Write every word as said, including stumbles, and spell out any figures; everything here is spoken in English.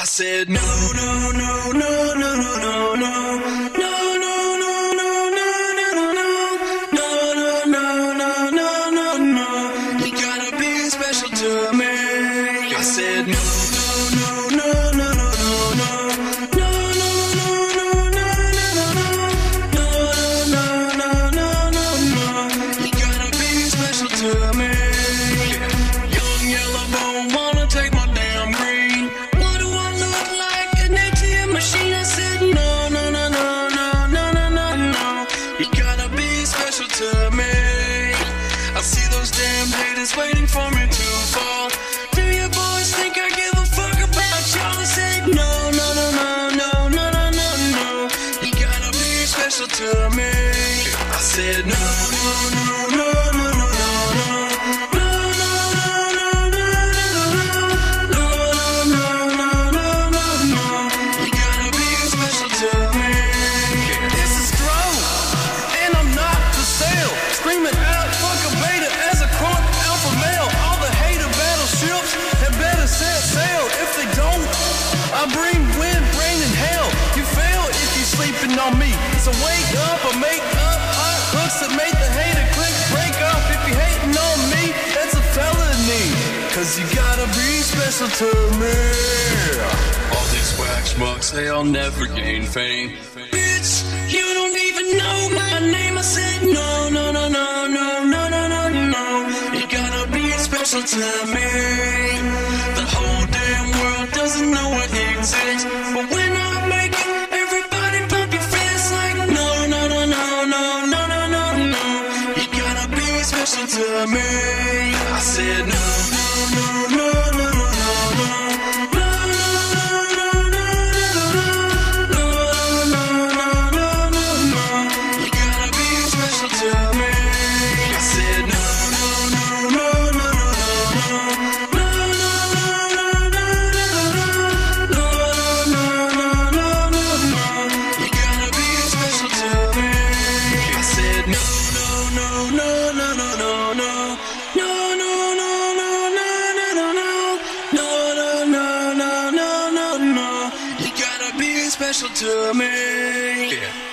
I said no, no, no, no, no, no, no, no. Waiting for me to fall. Do you boys think I give a fuck about y'all? I said no, no, no, no, no, no, no, no, no. You gotta be special to me. I said no, no, no, no, no, no, no, no, no, no, no, no, no. You gotta be special to me. This is Throw, and I'm not for sale. Screaming out, fuck a beta as a crunk. All the hater battleships had better set sail. If they don't, I bring wind, rain, and hail. You fail if you're sleeping on me. So wake up or make up hot hooks that make the hater click break up. If you're hating on me, that's a felony. Cause you gotta be special to me. All these whack schmucks, they'll never gain fame. Bitch, you don't even know my name. I said no, no, no, no, no, no, no, no, no. You gotta be special to me. The whole damn world doesn't know I exist. But when I make it, everybody pump your fists like no, no, no, no, no, no, no, no, no. You gotta be special to me. I said no, no, no, no, no, no, no. Special to me. Yeah.